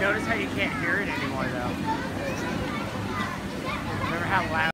notice how you can't hear it anymore though? Remember how loud